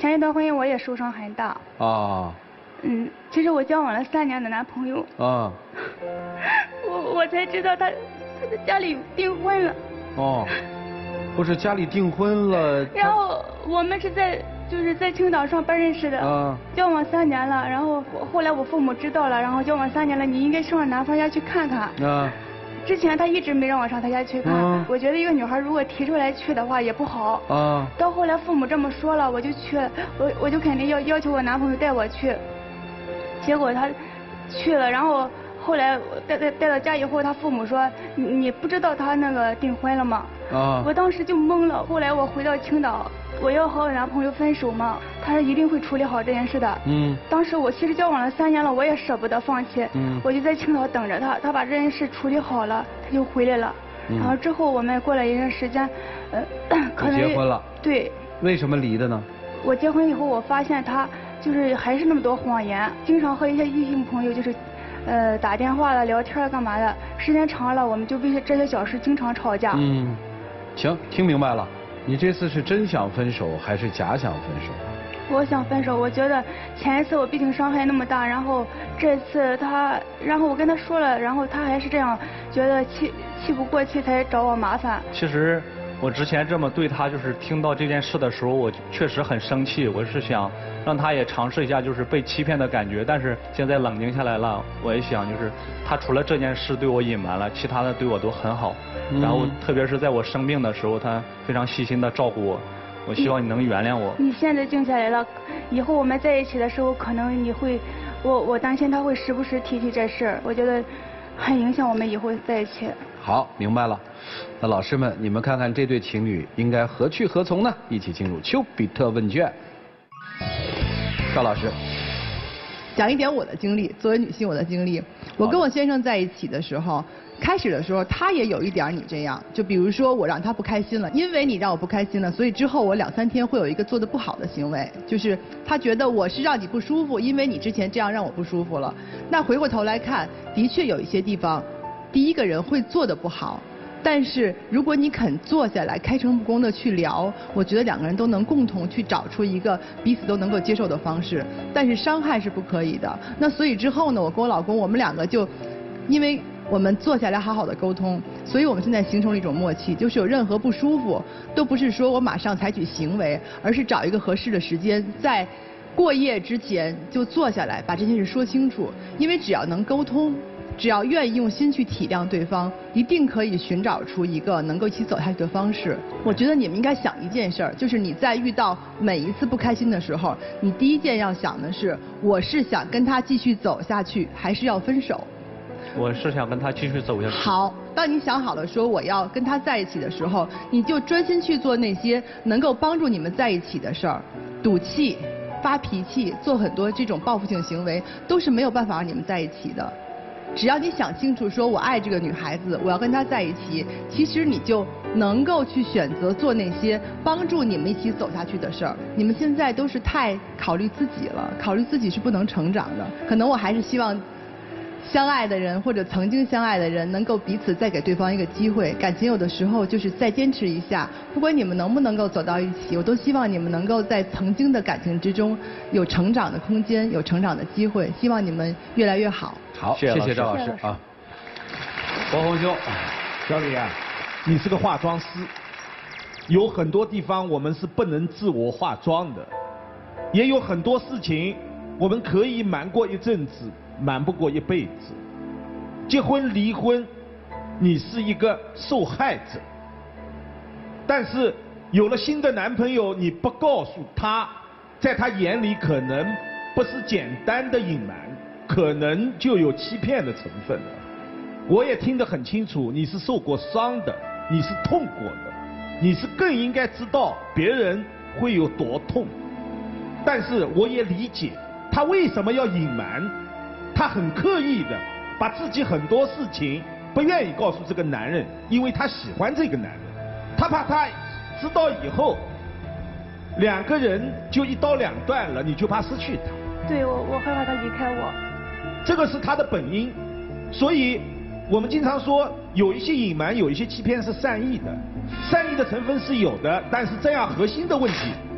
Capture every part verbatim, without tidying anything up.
前一段婚姻我也受伤很大。 啊。 嗯，其实我交往了三年的男朋友。 啊。 我我才知道他他在家里订婚了。 哦。不是家里订婚了。 然后我们是在就是在青岛上班认识的。啊。交往三年了，然后后来我父母知道了，然后交往三年了，你应该上男方家去看看。啊。之前他一直没让我上他家去看，嗯、我觉得一个女孩如果提出来去的话也不好。啊。到后来父母这么说了，我就去，我我就肯定要要求我男朋友带我去。结果他去了，然后后来带带带到家以后，他父母说你你不知道他那个订婚了吗？啊。我当时就懵了。后来我回到青岛，我要和我男朋友分手嘛，他说一定会处理好这件事的。嗯。当时我其实交往了三年了，我也舍不得放弃。嗯。我就在青岛等着他，他把这件事处理好了，他就回来了。嗯。然后之后我们过了一段时间，呃，可能结婚了。 对。 为什么离的呢？ 我结婚以后，我发现他就是还是那么多谎言，经常和一些异性朋友就是，呃，打电话了、聊天干嘛的，时间长了，我们就为这些小事经常吵架。嗯。 行，听明白了。你这次是真想分手还是假想分手？ 我想分手。我觉得前一次我毕竟伤害那么大，然后这次他，然后我跟他说了，然后他还是这样，觉得气气不过气才找我麻烦。 其实我之前这么对他，就是听到这件事的时候，我确实很生气。我是想让他也尝试一下就是被欺骗的感觉，但是现在冷静下来了，我也想就是他除了这件事对我隐瞒了，其他的对我都很好。然后特别是在我生病的时候，他非常细心的照顾我。我希望你能原谅我。 你现在静下来了，以后我们在一起的时候，可能你会，我我担心他会时不时提起这事，我觉得很影响我们以后在一起。 好，明白了。那老师们，你们看看这对情侣应该何去何从呢？一起进入丘比特问卷。赵老师， 讲一点我的经历，作为女性我的经历。我跟我先生在一起的时候，开始的时候他也有一点你这样，就比如说我让他不开心了，因为你让我不开心了，所以之后我两三天会有一个做的不好的行为，就是他觉得我是让你不舒服，因为你之前这样让我不舒服了。那回过头来看，的确有一些地方，第一个人会做的不好。但是如果你肯坐下来开诚布公的去聊，我觉得两个人都能共同去找出一个彼此都能够接受的方式。但是伤害是不可以的。那所以之后呢，我跟我老公我们两个就，因为我们坐下来好好的沟通，所以我们现在形成了一种默契，就是有任何不舒服，都不是说我马上采取行为，而是找一个合适的时间，在过夜之前就坐下来把这件事说清楚。因为只要能沟通，只要愿意用心去体谅对方，一定可以寻找出一个能够一起走下去的方式。我觉得你们应该想一件事儿，就是你在遇到每一次不开心的时候，你第一件要想的是，我是想跟他继续走下去，还是要分手？ 我是想跟他继续走下去。 好，当你想好了说我要跟他在一起的时候，你就专心去做那些能够帮助你们在一起的事儿。赌气、发脾气、做很多这种报复性行为，都是没有办法让你们在一起的。只要你想清楚说我爱这个女孩子，我要跟她在一起，其实你就能够去选择做那些帮助你们一起走下去的事儿。你们现在都是太考虑自己了，考虑自己是不能成长的。可能我还是希望相爱的人或者曾经相爱的人能够彼此再给对方一个机会。感情有的时候就是再坚持一下，不管你们能不能够走到一起，我都希望你们能够在曾经的感情之中有成长的空间，有成长的机会。希望你们越来越好。 好，谢谢赵老师啊。罗红兄， 小李啊，你是个化妆师，有很多地方我们是不能自我化妆的，也有很多事情我们可以瞒过一阵子，瞒不过一辈子。结婚离婚，你是一个受害者，但是有了新的男朋友，你不告诉他，在他眼里可能不是简单的隐瞒，可能就有欺骗的成分了。我也听得很清楚，你是受过伤的，你是痛过的，你是更应该知道别人会有多痛。但是我也理解他为什么要隐瞒，他很刻意的把自己很多事情不愿意告诉这个男人，因为他喜欢这个男人，他怕他知道以后两个人就一刀两断了，你就怕失去他。 对，我我害怕他离开我。 这个是他的本因，所以我们经常说有一些隐瞒，有一些欺骗是善意的，善意的成分是有的，但是这样核心的问题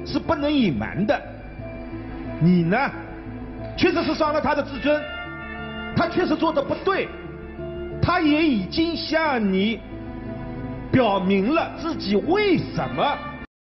是不能隐瞒的。你呢，确实是伤了他的自尊，他确实做的不对，他也已经向你表明了自己为什么。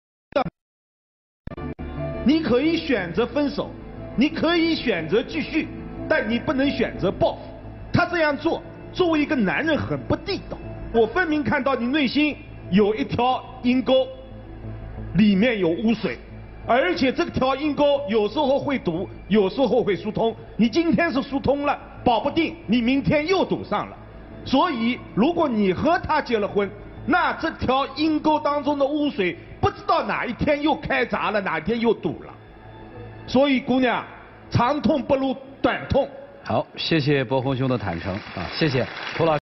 你可以选择分手，你可以选择继续，但你不能选择报复。他这样做，作为一个男人很不地道。我分明看到你内心有一条阴沟，里面有污水，而且这条阴沟有时候会堵，有时候会疏通。你今天是疏通了，保不定你明天又堵上了。所以，如果你和他结了婚，那这条阴沟当中的污水，不知道哪一天又开闸了，哪一天又堵了。所以，姑娘，长痛不如短痛。 好，谢谢博宏兄的坦诚啊，谢谢涂老师。